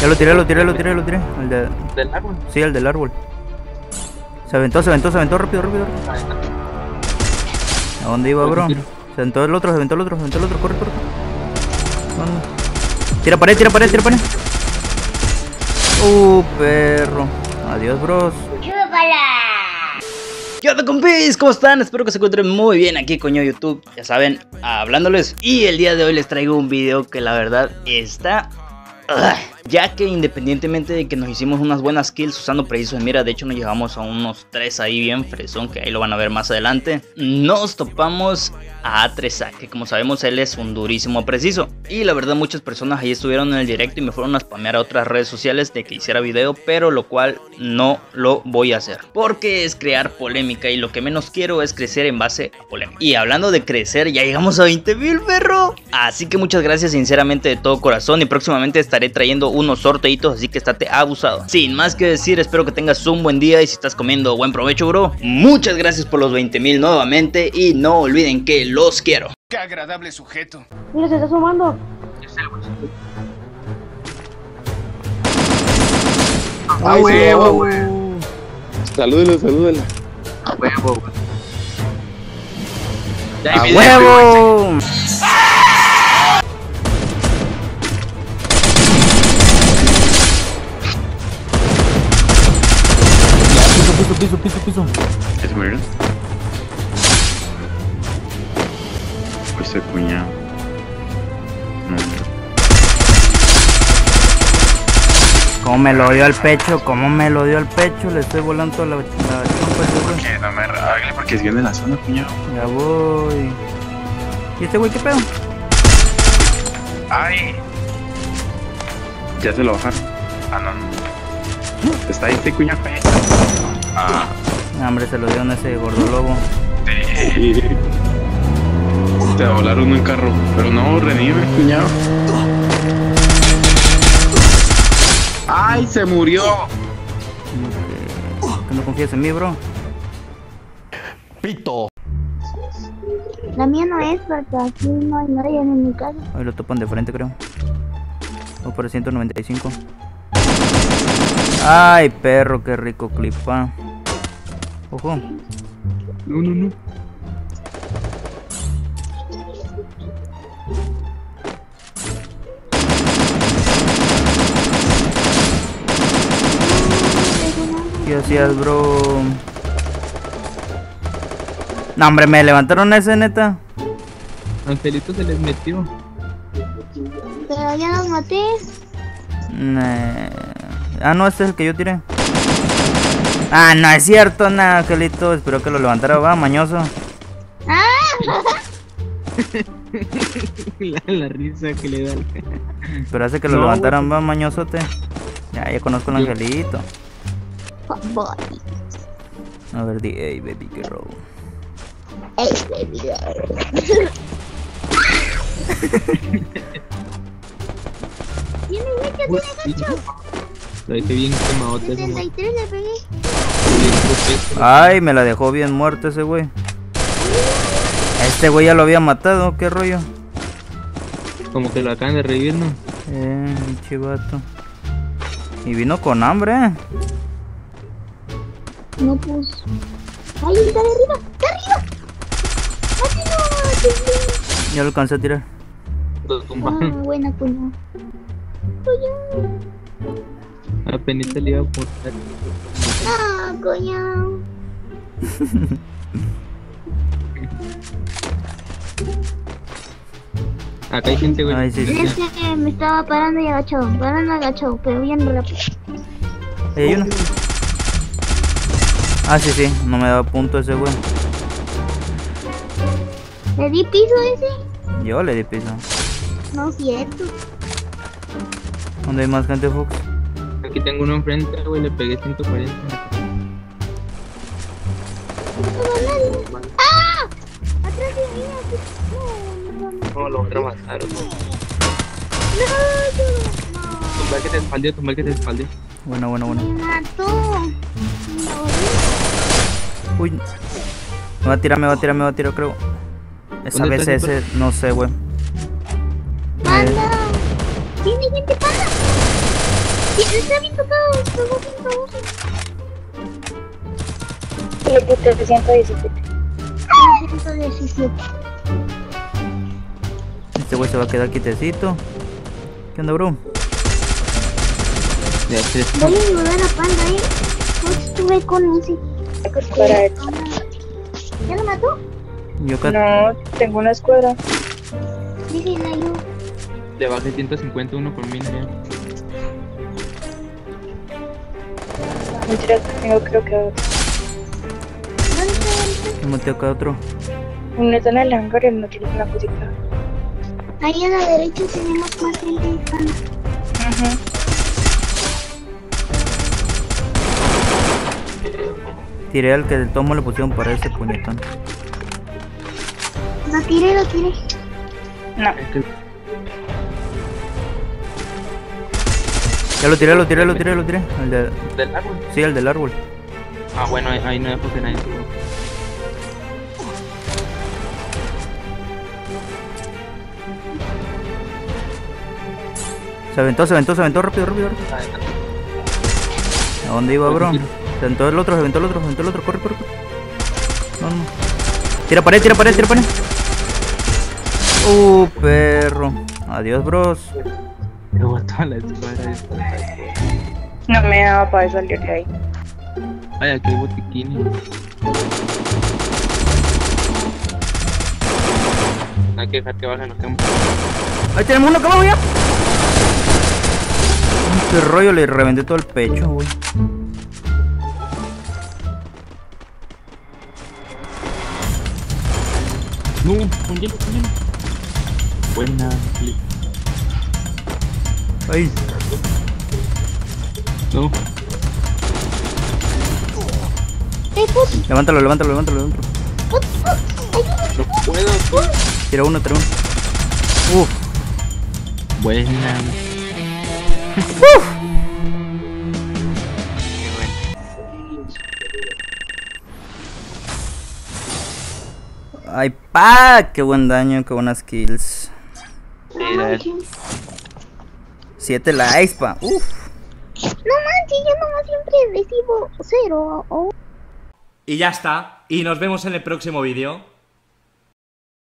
Ya lo tiré. El de... ¿Del árbol? Sí, el del árbol. Se aventó rápido. ¿A dónde iba, bro? Se aventó el otro, corre. ¿Dónde? Tira pared. Perro. Adiós, bros. ¿Qué onda, compis? ¿Cómo están? Espero que se encuentren muy bien aquí con YouTube. Ya saben, hablándoles. Y el día de hoy les traigo un video que la verdad está... ya que independientemente de que nos hicimos unas buenas kills usando preciso de mira, de hecho nos llevamos a unos 3 ahí bien fresón, que ahí lo van a ver más adelante. Nos topamos a A3A, que como sabemos él es un durísimo preciso. Y la verdad muchas personas ahí estuvieron en el directo y me fueron a spamear a otras redes sociales de que hiciera video, pero lo cual no lo voy a hacer, porque es crear polémica y lo que menos quiero es crecer en base a polémica. Y hablando de crecer, ya llegamos a 20,000, perro. Así que muchas gracias sinceramente de todo corazón, y próximamente estaré trayendo unos sorteitos, así que estate abusado. Sin más que decir, espero que tengas un buen día y si estás comiendo, buen provecho, bro. Muchas gracias por los 20,000 nuevamente y no olviden que los quiero. ¡Qué agradable sujeto! Mira, se está sumando. ¡A huevo, güey! Salúdelo. ¡A huevo, güey! ¡A huevo! Piso. ¿Ya se murieron? Pues se cuñado. No. ¿Cómo me lo dio al pecho? Le estoy volando toda la chompa. Que no me arregle porque es bien de la zona, cuñado. Ya voy. ¿Y este güey qué pedo? ¡Ay! Ya se lo bajaron. Ah, no. Está ahí este cuñado. Ah. Hombre, se lo dieron a ese gordo lobo. Sí. Te volaron un carro. Pero no, revive, cuñado. ¡Ay, se murió! ¿Que no confías en mí, bro? ¡Pito! La mía no es porque aquí no hay nadie en mi casa. Hoy lo topan de frente, creo. O por 195. Ay, perro, qué rico clipa. Ojo. No. ¿Qué hacías, bro? No, hombre, me levantaron ese, neta. Angelito se les metió. Pero ya los maté. Ah, no, este es el que yo tiré. Ah, no es cierto, nada, Angelito. Espero que lo levantara, va, mañoso. la risa que le da. Pero hace que lo levantaran, va, mañosote. Ya conozco al Angelito. A ver, hey, baby girl. Hey, baby girl. Tiene gacho. Lo dejé bien quemadote. 73 le pegué. Ay, me la dejó bien muerto ese güey. Este güey ya lo había matado, qué rollo. Como que lo acaban de revivir, ¿no? Chivato. Y vino con hambre. No, pues. ¡Ay, está de arriba! ¡Está arriba! ¡Así no! Ya lo alcancé a tirar. Lo tumbaron. Buena cuña. Apenas le iba a apuntar. Coño. Acá hay gente, güey. Ay, sí. Es que me estaba parando y agachado, pero bien rápido. Hay uno. Ah, sí, no me daba punto ese güey. ¿Le di piso ese? Yo le di piso. No es cierto. ¿Dónde hay más gente, Fox? Aquí tengo uno enfrente, güey, le pegué 140. ¡Ah! ¡Atrás de mí! No, lo mataron. No. Tumbar que te espalde. Bueno. Me mató. Uy. Me va a tirar, creo. Esa vez ese, no sé, güey. ¡Panda! ¡Tiene gente, panda! Está bien tocado, está bien. Le puse 117. 117. Este güey se va a quedar quietecito. ¿Qué onda, bro? Ya, 3. Voy a ayudar a Panda, Hoy estuve con ese. Para él. ¿Ya lo mató? Yo acá. No, tengo una escuadra. Dice la ayuda. Le bajé 151 por mina ya. Mentira, tengo creo que otro. ¿Dónde está? Me metí acá otro. Uno está en el hangar y el otro es una cosita. Ahí a la derecha tenemos más gente, Panda. Ajá. Tiré al que del tomo le pusieron para ese puñetón. Lo tiré. No. Es que Ya lo tiré. El de... del árbol. Sí, el del árbol. Ah, bueno, ahí no dejo que nadie suba. Se aventó rápido. ¿A dónde iba, bro? Se aventó el otro, corre. No. Tira pared. Perro. Adiós, bros. Me botó a la escuadra esta. No me daba para salir de ahí. Ay, aquí hay botiquines. Hay que dejar que bajen los campos. Ahí tenemos uno acá abajo ya. Qué rollo, le reventé todo el pecho, güey. No, con hielo. Buena, Flip. Ay. No, Levántalo. no puedo. Tira uno. Buena. Ay, pa, qué buen daño, qué buenas kills. No manches. 7 likes, pa. No manches, yo nomás siempre recibo 0. Y ya está, y nos vemos en el próximo vídeo.